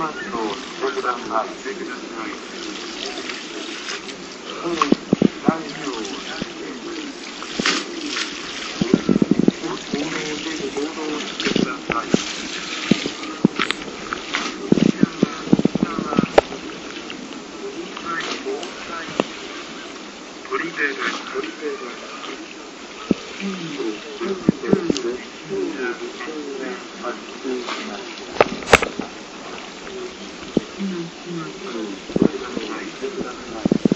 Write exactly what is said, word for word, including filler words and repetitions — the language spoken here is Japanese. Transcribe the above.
マットをしてください。うん、ラジオをして行動で行動してください。トリベル、トリベル。うん、うん、うん、うん、うん。